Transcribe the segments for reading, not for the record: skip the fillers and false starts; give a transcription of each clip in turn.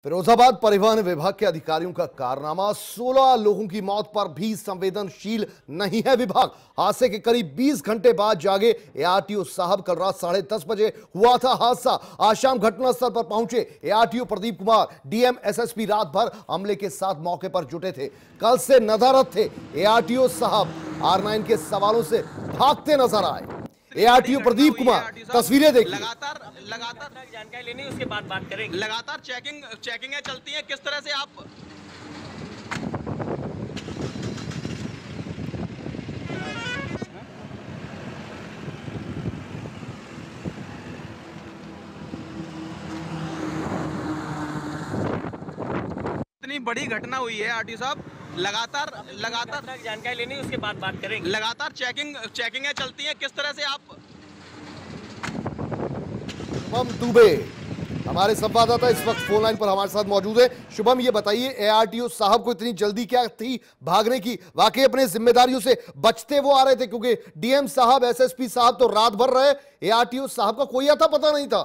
फिरोजाबाद परिवहन विभाग के अधिकारियों का कारनामा, 16 लोगों की मौत पर भी संवेदनशील नहीं है विभाग। हादसे के करीब 20 घंटे बाद जागे एआरटीओ साहब। कल रात 10:30 बजे हुआ था हादसा। आज शाम घटनास्थल पर पहुंचे ARTO Pradeep Kumar, DM, SSP रात भर अमले के साथ मौके पर जुटे थे। कल से नदारद थे एआरटीओ साहब। R9 के सवालों से भागते नजर आए एआरटीओ प्रदीप कुमार। तस्वीरें देखिए। लगातार जानकारी लेनी, उसके बाद बात करेंगे। लगातार चेकिंगें चलती हैं, किस तरह से आप इतनी बड़ी घटना हुई है आरटी साहब, लगातार जानकारी लेनी, उसके बाद बात करेंगे। लगातार चेकिंगें चलती हैं, किस तरह से आप शुभम दुबे हमारे संवाददाता इस वक्त फोन लाइन पर हमारे साथ मौजूद है। शुभम, ये बताइए, एआरटीओ साहब को इतनी जल्दी क्या थी भागने की? वाकई अपने जिम्मेदारियों से बचते वो आ रहे थे? क्योंकि डीएम साहब, एसएसपी साहब तो रात भर रहे, एआरटीओ साहब का कोई आता पता नहीं था।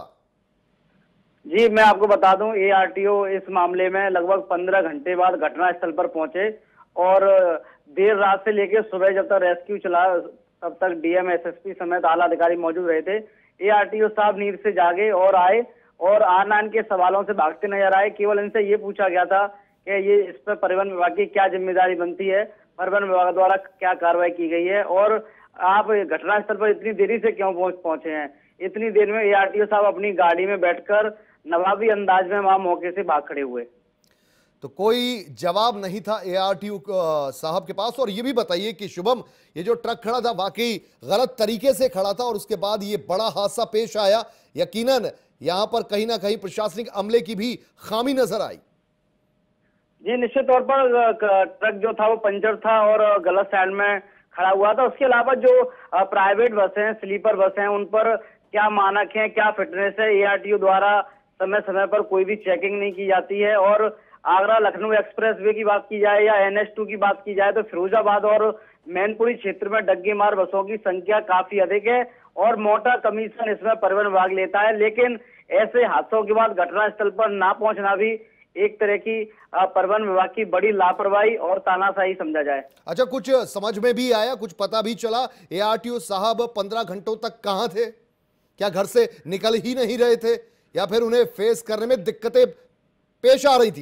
जी, मैं आपको बता दूं, एआरटीओ इस मामले में लगभग 15 घंटे बाद घटनास्थल पर पहुंचे और देर रात से लेकर सुबह जब तक रेस्क्यू चला तब तक डीएम, एसएसपी समेत आला अधिकारी मौजूद रहे थे। एआरटीओ साहब नींद से जागे और आए और R9 के सवालों से भागते नजर आए। केवल इनसे ये पूछा गया था कि ये इस पर परिवहन विभाग की क्या जिम्मेदारी बनती है, परिवहन विभाग द्वारा क्या कार्रवाई की गई है और आप घटनास्थल पर इतनी देरी से क्यों पहुंचे हैं। इतनी देर में एआरटीओ साहब अपनी गाड़ी में बैठकर नवाबी अंदाज में वहां मौके से भाग खड़े हुए। तो कोई जवाब नहीं था एआरटीओ साहब के पास। और ये भी बताइए कि शुभम, ये जो ट्रक खड़ा था वाकई गलत तरीके से खड़ा था और उसके बाद ये बड़ा हादसा पेश आया। यकीनन यहां पर कहीं ना कहीं प्रशासनिक अमले की भी खामी नजर आई। जी, निश्चित तौर पर ट्रक जो था वो पंचर था और गलत साइड में खड़ा हुआ था। उसके अलावा जो प्राइवेट बसें हैं, स्लीपर बसें हैं, उन पर क्या मानक है, क्या फिटनेस है, एआरटीओ द्वारा समय समय पर कोई भी चेकिंग नहीं की जाती है। और आगरा लखनऊ एक्सप्रेसवे की बात की जाए या NH2 की बात की जाए तो फिरोजाबाद और मैनपुरी क्षेत्र में डग्गे मार बसों की संख्या काफी अधिक है और मोटा कमीशन इसमें परिवहन विभाग लेता है। लेकिन ऐसे हादसों के बाद घटनास्थल पर ना पहुंचना भी एक तरह की परिवहन विभाग की बड़ी लापरवाही और तानाशाही समझा जाए। अच्छा, कुछ समझ में भी आया, कुछ पता भी चला एआरटीओ साहब 15 घंटों तक कहां थे? क्या घर से निकल ही नहीं रहे थे या फिर उन्हें फेस करने में दिक्कतें पेश आ रही थी?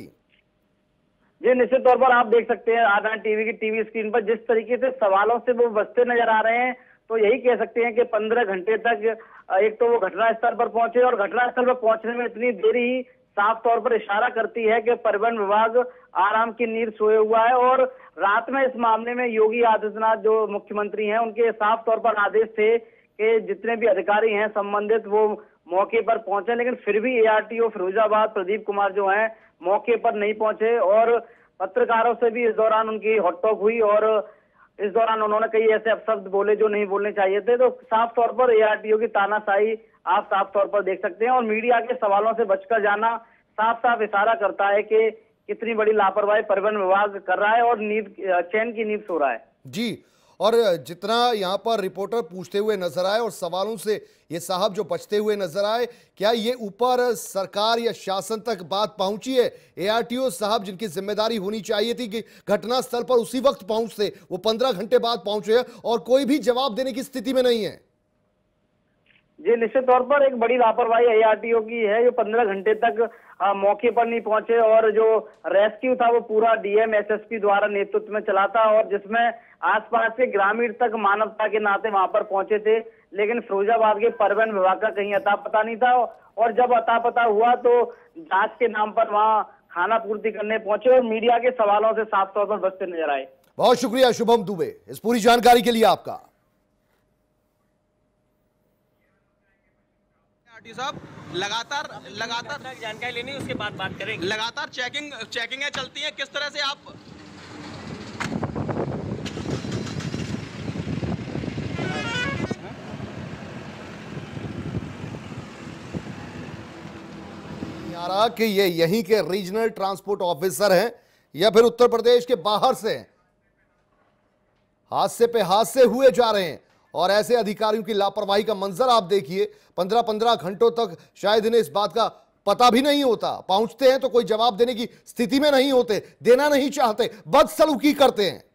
जी, निश्चित तौर पर आप देख सकते हैं R9 टीवी की टीवी स्क्रीन पर जिस तरीके से सवालों से वो बचते नजर आ रहे हैं, तो यही कह सकते हैं कि 15 घंटे तक एक तो वो घटनास्थल पर पहुंचे और घटनास्थल पर पहुंचने में इतनी देरी ही साफ तौर पर इशारा करती है कि परिवहन विभाग आराम की नींद सोए हुआ है। और रात में इस मामले में योगी आदित्यनाथ जो मुख्यमंत्री हैं, उनके साफ तौर पर आदेश थे कि जितने भी अधिकारी हैं संबंधित वो मौके पर पहुंचे, लेकिन फिर भी एआरटीओ फिरोजाबाद प्रदीप कुमार जो हैं मौके पर नहीं पहुंचे और पत्रकारों से भी इस दौरान उनकी हॉटटॉक हुई और इस दौरान उन्होंने कई ऐसे अपशब्द बोले जो नहीं बोलने चाहिए थे। तो साफ तौर पर एआरटीओ की तानाशाही आप साफ तौर पर देख सकते हैं और मीडिया के सवालों से बचकर जाना साफ साफ इशारा करता है कि कितनी बड़ी लापरवाही परिवहन विभाग कर रहा है और चैन की नींद सो रहा है। जी, और जितना यहां पर रिपोर्टर पूछते हुए नजर आए और सवालों से ये साहब जो बचते हुए नजर आए, क्या ये ऊपर सरकार या शासन तक बात पहुंची है? एआरटीओ साहब जिनकी जिम्मेदारी होनी चाहिए थी कि घटनास्थल पर उसी वक्त पहुंचते, वो 15 घंटे बाद पहुंचे और कोई भी जवाब देने की स्थिति में नहीं है। जी, निश्चित तौर पर एक बड़ी लापरवाही एआरटीओ की है जो 15 घंटे तक मौके पर नहीं पहुंचे और जो रेस्क्यू था वो पूरा डीएम, एसएसपी द्वारा नेतृत्व में चला था और जिसमें आसपास के ग्रामीण तक मानवता के नाते वहां पर पहुंचे थे। लेकिन फिरोजाबाद के परिवहन विभाग का कहीं अता पता नहीं था और जब अता पता हुआ तो जांच के नाम पर वहां खाना पूर्ति करने पहुंचे और मीडिया के सवालों से साफ तौर पर बचते नजर आए। बहुत शुक्रिया शुभम दुबे इस पूरी जानकारी के लिए आपका। साहब, लगातार जानकारी लेनी, उसके बाद बात करेंगे। लगातार चेकिंगें चलती हैं, किस तरह से आप आ रहा कि ये यहीं के रीजनल ट्रांसपोर्ट ऑफिसर हैं या फिर उत्तर प्रदेश के बाहर से हैं। हादसे पे हादसे हुए जा रहे हैं और ऐसे अधिकारियों की लापरवाही का मंजर आप देखिए। 15-15 घंटों तक शायद इन्हें इस बात का पता भी नहीं होता, पहुंचते हैं तो कोई जवाब देने की स्थिति में नहीं होते, देना नहीं चाहते, बदसलूकी करते हैं।